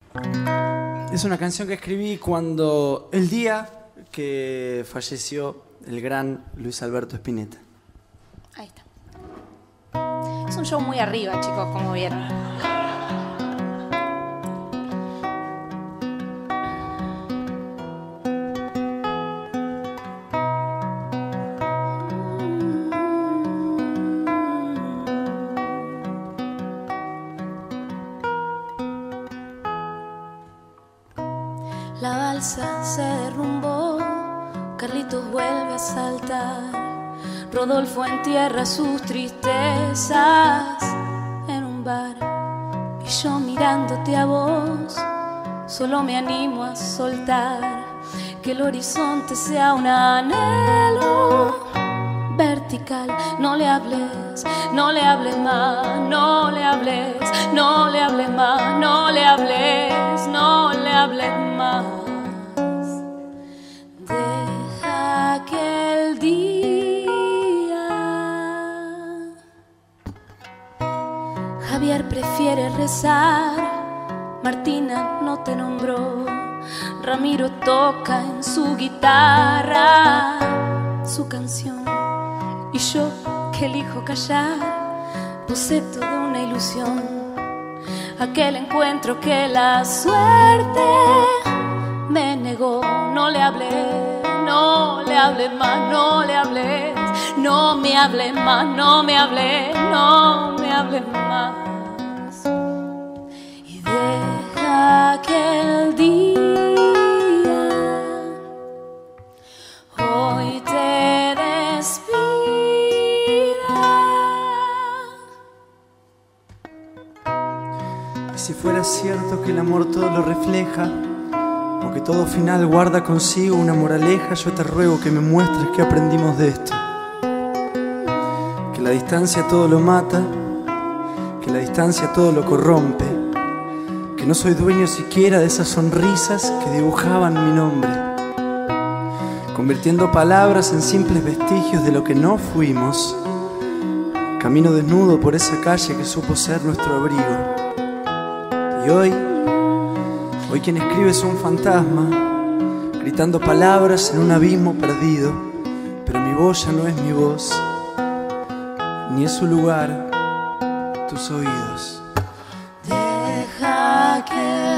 Es una canción que escribí cuando el día que falleció el gran Luis Alberto Spinetta. Ahí está. Es un show muy arriba, chicos, como vieron. La balsa se derrumbó, Carlitos vuelve a saltar, Rodolfo entierra sus tristezas en un bar, y yo mirándote a vos, solo me animo a soltar, que el horizonte sea un anhelo vertical. No le hables, no le hables más, no le hables, no le hables más, no le hables, no le hables más. Deja que el día. Javier prefiere rezar, Martina no te nombró, Ramiro toca en su guitarra su canción, y yo que elijo callar, boceto de una ilusión, aquel encuentro que la suerte me negó. No le hablé, no le hables más, no le hables, no me hables más, no me hables, no me hables más. Y deja que el día hoy te despida. Y si fuera cierto que el amor todo lo refleja, o que todo final guarda consigo una moraleja, yo te ruego que me muestres qué aprendimos de esto. Que la distancia todo lo mata, que la distancia todo lo corrompe, que no soy dueño siquiera de esas sonrisas que dibujaban mi nombre, convirtiendo palabras en simples vestigios de lo que no fuimos. Camino desnudo por esa calle que supo ser nuestro abrigo. Y hoy quien escribe es un fantasma, gritando palabras en un abismo perdido, pero mi voz ya no es mi voz, ni es su lugar tus oídos. Deja que